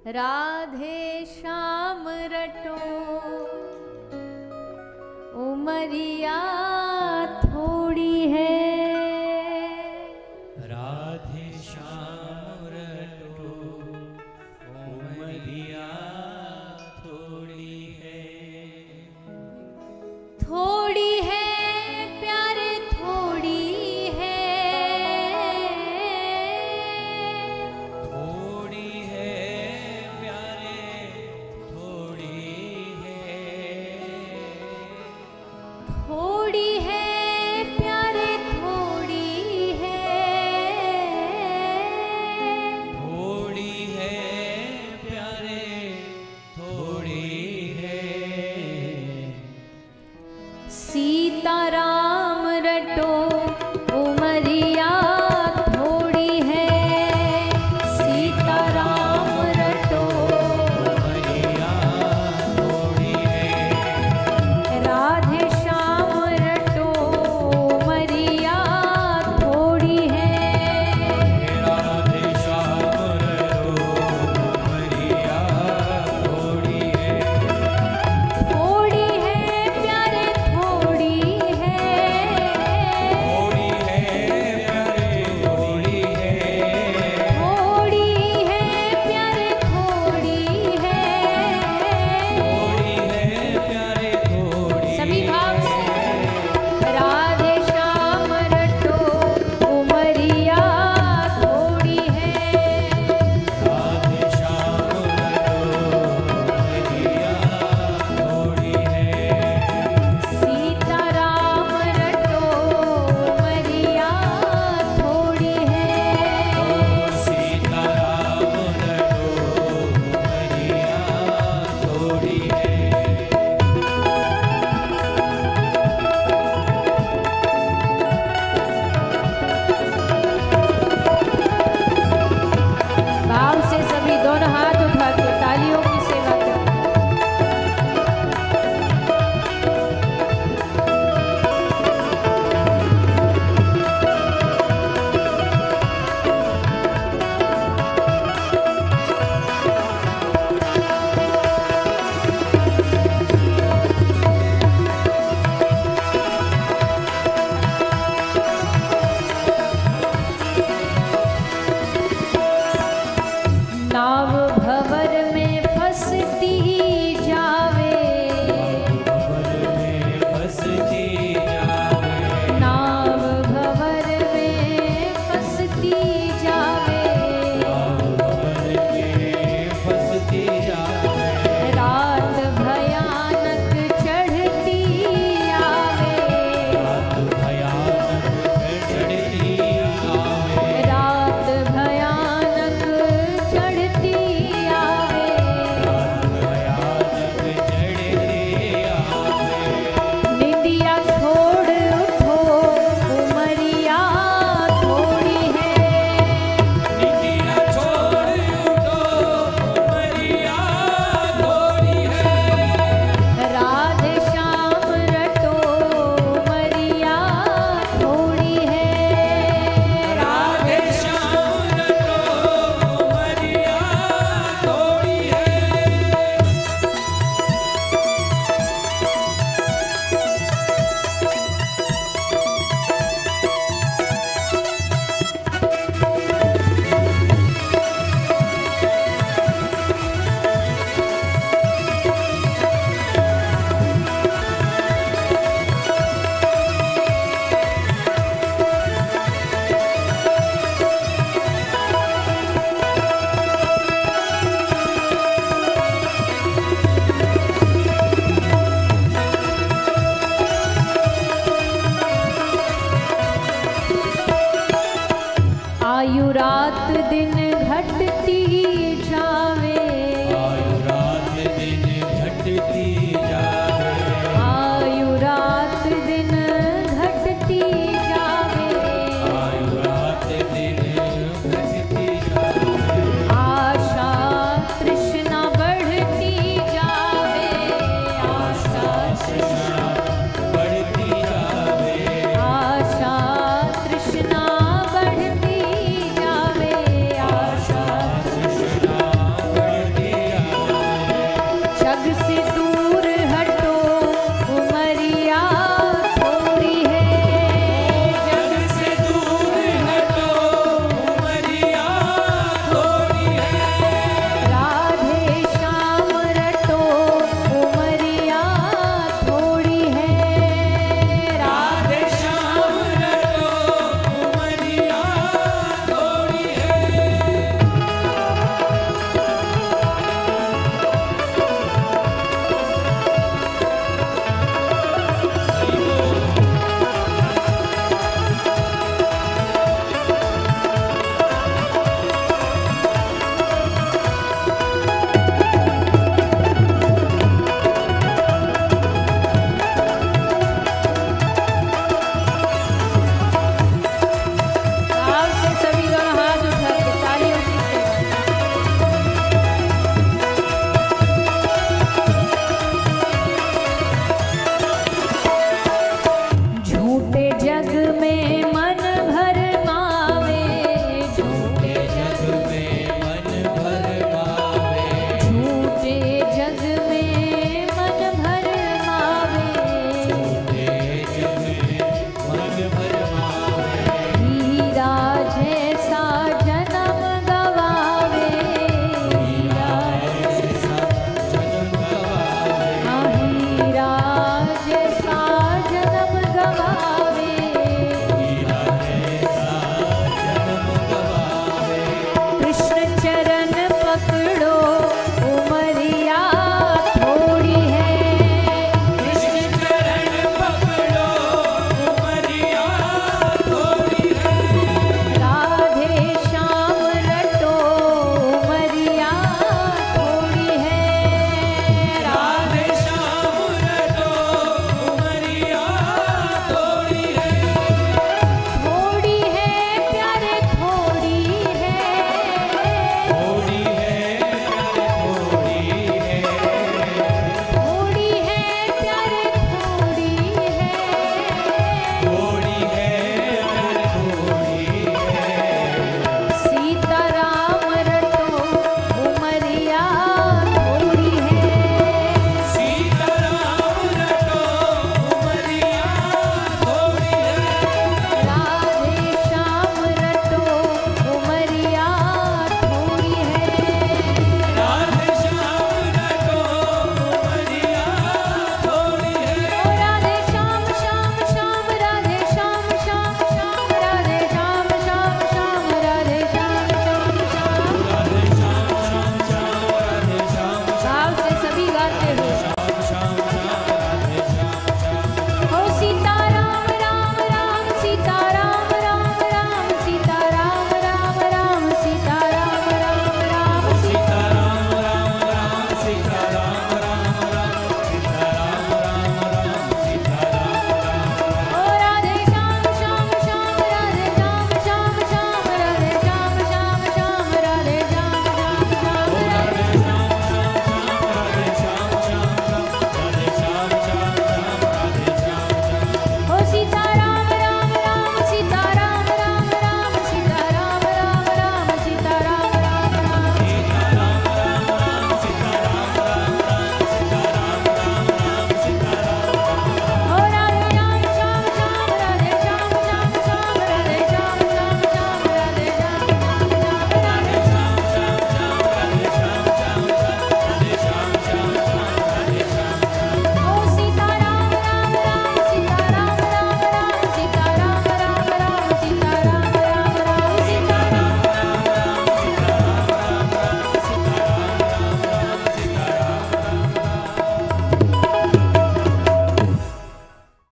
राधे श्याम रटो उमरिया थोड़ी है। राधे श्याम रटो उमरिया थोड़ी है। थोड़ी है प्यारे थोड़ी है। थोड़ी है प्यारे थोड़ी है। थोड़ी है प्यारे थोड़ी है। थोड़ी है प्यारे थोड़ी है। सीताराम रटो उमरिया थोड़ी है। सीताराम रटो उमरिया थोड़ी है। राधे श्याम रटो उमरिया थोड़ी है। राधे श्याम रटो उमरिया थोड़ी है। थोड़ी है प्यारे थोड़ी है। थोड़ी है प्यारे थोड़ी है। थोड़ी है प्यारे थोड़ी है। थोड़ी है प्यारे थोड़ी। सभी भाव से राधे श्याम रटो उमरिया थोड़ी है। राधे श्याम रटो उमरिया थोड़ी है। सीताराम रटो उमरिया थोड़ी है। सीताराम रटो उमरिया थोड़ी है। भाव से सभी दोनों हाथ उठा के तालियों की सेवा करें। नाव भंवर में फंसती जावे। भंवर में फंसती जावे। नाव भंवर में फंसती जावे। भंवर में फंसती जावे। रात भयानक चढ़ती आवे। रात भयानक चढ़ती आवे। रात भयानक चढ़ती आवे। भयानक चढ़ती आवे। निंदिया छोड़ उठो उमरिया थोड़ी है। निंदिया छोड़ उठो उमरिया थोड़ी है। राधे श्याम रटो उमरिया थोड़ी है। राधे श्याम रटो उमरिया थोड़ी है। आयु रात दिन